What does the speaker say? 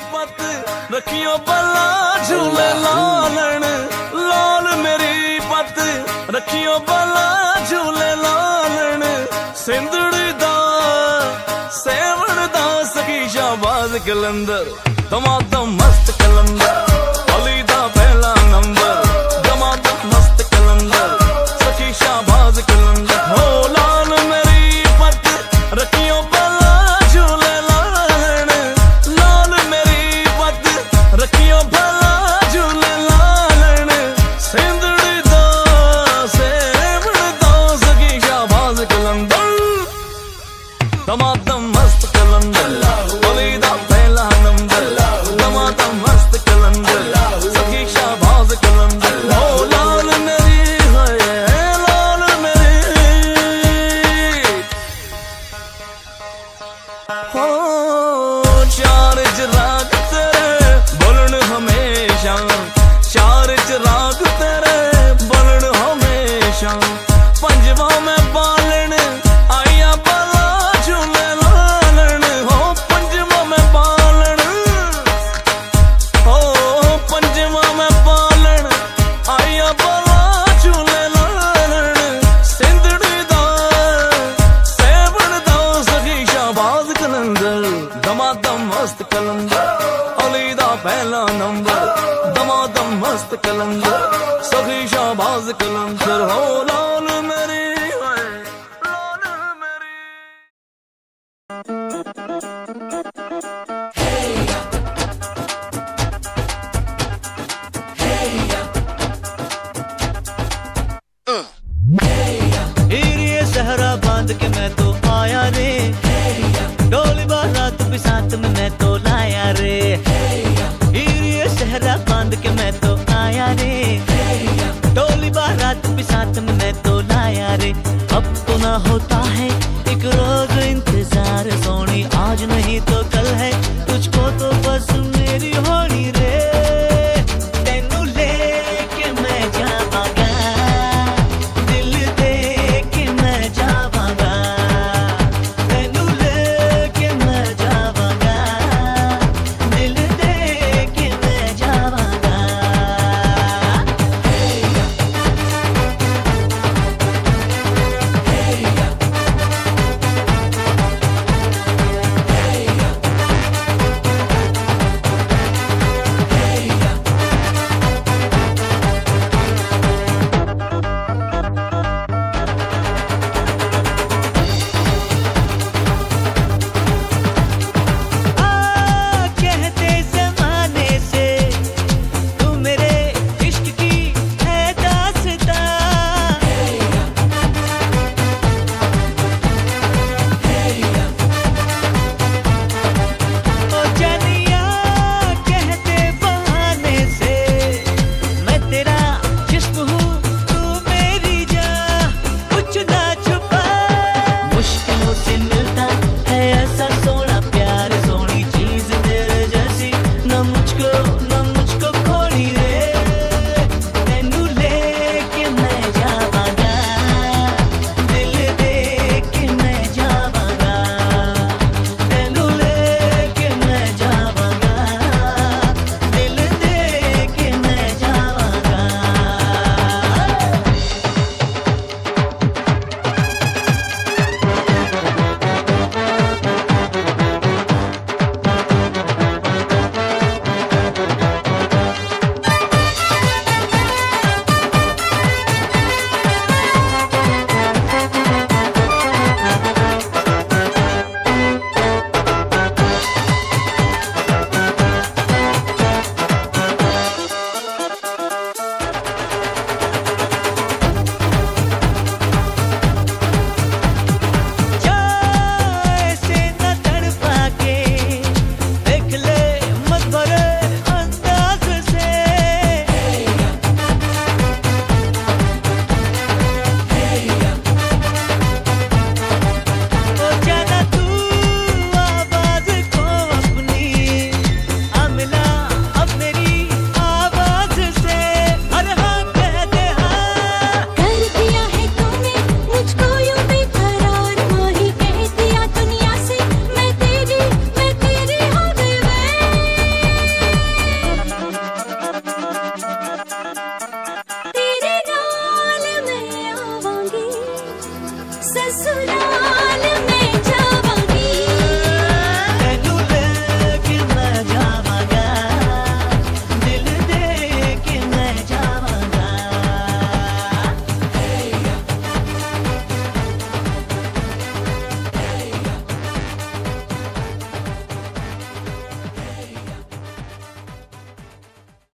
पत रखियो बला झूले लालन लाल मेरी पत रखियो बला झूले लालन सिंधड़ी दा सेवण दा सखी शाहबाज कलंदर दमादम मस्त कलंदर अली दा पहला नंबर दमादम मस्त कलंदर सखी शाहबाज कलंदर हो लाल मेरी पत रखियो बला झूले लालन लाल मेरी पत रखियो भला झूले लालन सिंधड़ी दा सेवण दा सखी शाहबाज कलंदर दमादम मस्त कलंदर अली दा पहला नंबर दमादम मस्त कलंदर सखी शाहबाज कलंदर हो लाल मेरी है लाल मेरी हो चार राग तेरे बोलन हमेशा चार राग तेरे बोलन हमेशा पंजवा में पालन आया बला झूले लालन हो पंजवा में पालन हो पंजवा में पालन आया बला झूले लालन सिंधड़ी दा सेवण दा सखी शाहबाज कलंदर दमादम मस्त कलंदर अली दा पहला नंबर दमादम मस्त कलंदर सखी शाहबाज कलंदर हो लाल मेरी है लाल मेरी ये सहरा बांध के मैं तो आया रे डोली बारात भी साथ में मैं तो लाया रे ये सहरा बांध के मैं तो आया रे डोली बारात भी साथ में मैं तो लाया रे अब तो ना होता है एक रोज इंतजार सोनी आज नहीं तो कल है तुझको तो बस मेरी होनी रे तेनू लेके मैं जावांगा दिल दे के मैं जावांगा तेनू लेके मैं जावांगा दिल दे के मैं जावांगा ससुराल